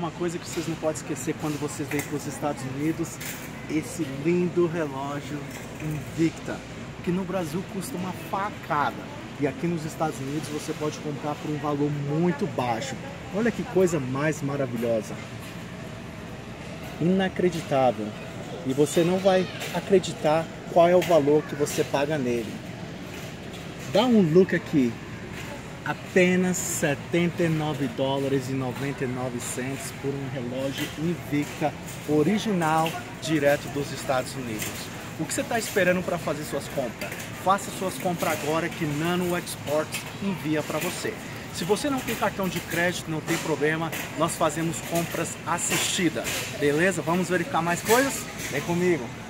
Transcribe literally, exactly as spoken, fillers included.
uma coisa que vocês não podem esquecer quando vocês vêm para os Estados Unidos, esse lindo relógio Invicta, que no Brasil custa uma facada. E aqui nos Estados Unidos você pode comprar por um valor muito baixo. Olha que coisa mais maravilhosa. Inacreditável. E você não vai acreditar qual é o valor que você paga nele. Dá um look aqui. Apenas setenta e nove dólares e noventa e nove centavos por um relógio Invicta original, direto dos Estados Unidos. O que você está esperando para fazer suas compras? Faça suas compras agora que Nano Exports envia para você. Se você não tem cartão de crédito, não tem problema, nós fazemos compras assistidas, beleza? Vamos verificar mais coisas? Vem comigo!